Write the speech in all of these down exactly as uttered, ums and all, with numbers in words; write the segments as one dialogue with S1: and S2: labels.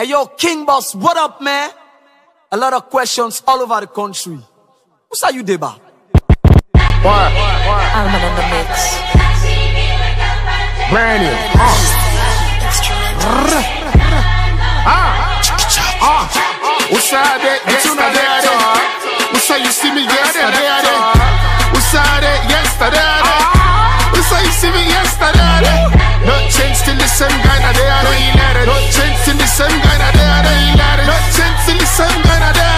S1: Hey yo, King Boss, what up, man? A lot of questions all over the country. Who's are you, Deba?
S2: What?
S3: Alman on the mix.
S2: Brand new. Uh. Ah. Ah. What's that? Yesterday. What's that? You see me yesterday. What's that? Yesterday. What's that? You see me yesterday. No change till the same guy na there. No change till the same guy na there. No change till the same guy na there.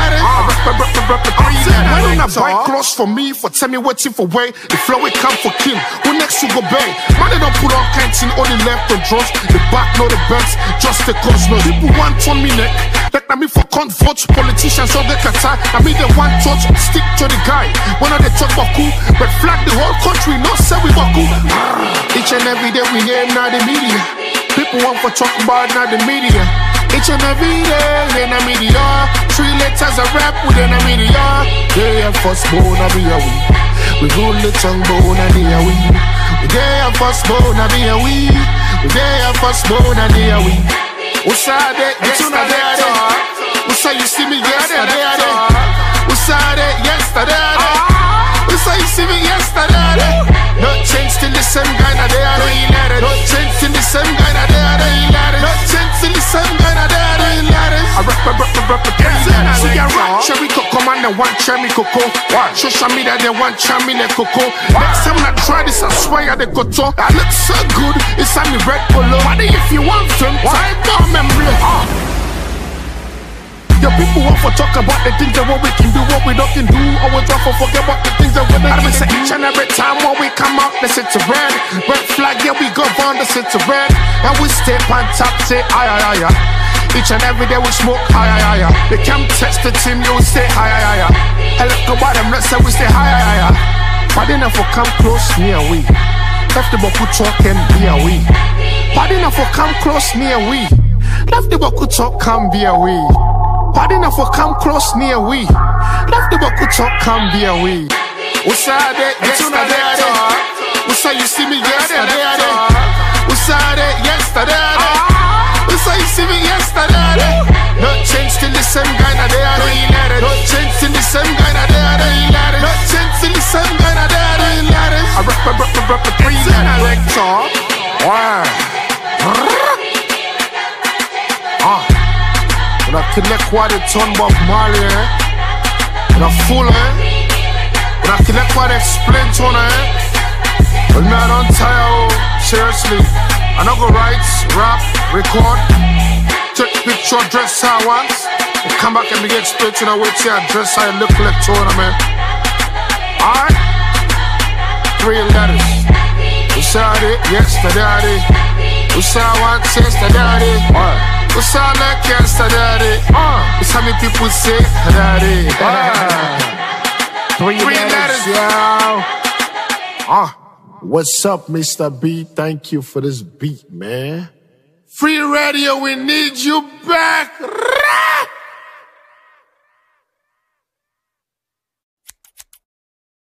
S2: Why don't I buy clothes for me for tell me waiting for way? The flow it come for kill. Who next you go bang? Man they don't put all kinds in only left on drugs. The back no the backs, just the cause no. People want on me neck. Like na me for comfort. Politicians all they kata. I mean they want touch. Stick to the guy. When they talk baku, but flag the whole country. No say we baku. Each and every day we name now the media. People want for talk about now the media. Each and every day in the media. Three letters of rap within the media. They are first born of be a we. We rule the tongue bone and they are we. They are first born of be a we. They are first born and they are we. What's that? Yesterday. What's that? You see me yesterday. What's that? Yesterday. What's that? You see me yesterday. No change till the same guy na there. No change till the same guy na there. No change till the same guy na there. I rap, rap, rap, rap, rap. See ya rock, cherry cocoa man, they want cherry cocoa. Social media, they want cherry le cocoa. Next time I try this, I swear they go to. I look so good, it's on me red polo. But if you want them, time bomb and blow. Your people want to talk about the things that what we can do, what we don't can do. Always want to forget about the things that we don't can do. Each and every time when we come out, they sit to red. Red flag, yeah, we go on, they sit to red. And we step on top, say, aye, aye, aye. Each and every day we smoke, aye, aye, aye. They can't test the team, you say, aye, aye, aye. And look about them, let's say we say, aye, aye, aye. But then if we come close, near we. Left the book talk and be a we. But then if we come close, near we. Left the book talk, come be a we. But enough for come close near we. Left the book talk, come be a we. What's that? Yesterday. What's that? You see me yesterday. What's that? Yesterday. What's that? You see me yesterday. No change till the same guy na there. No change till the same guy na there. No change till the same guy na there. I rap, rap, rap, rap, rap, three director. Wow. Ah. When I collect what they turn Bob Marley, eh? When I fool, eh? When I collect what they explain to her, eh? But me, I don't tire, oh, seriously. I don't go write, rap, record, take picture, dress how I want. And come back and begin explain to her, wait till I dress how I look like tournament. Alright? Three letters. We saw it yesterday. We saw what yesterday. Alright. We sound like yesterday. Uh, it's how many people say daddy. Uh, Three, Three letters, yo. Uh, what's up, Mister B? Thank you for this beat, man. Free Radio, we need you back.